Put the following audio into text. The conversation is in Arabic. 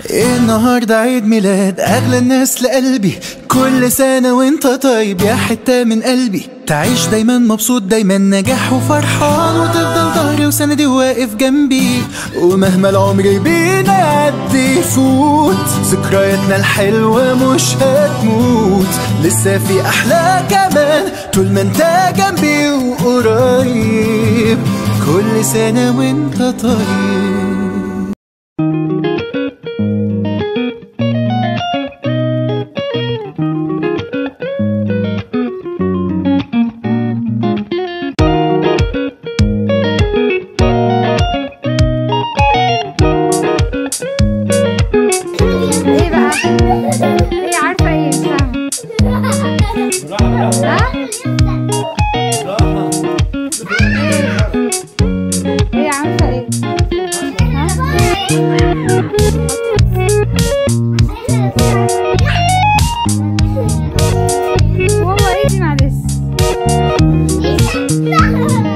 النهاردة عيد ميلاد أغلى الناس لقلبي، كل سنة وانت طيب يا حتة من قلبي. تعيش دايما مبسوط، دايما نجاح وفرحان، وتفضل ظهري وسندي واقف جنبي. ومهما العمر بينعدي يفوت، ذكرياتنا الحلوة مش هتموت. لسه في أحلى كمان طول ما انت جنبي وقريب، كل سنة وانت طيب. ايه بقى؟ ايه عارفة ايه؟ مش فاهمة. ها؟ ايه عارفة ايه؟ ماما ايه دي معلش؟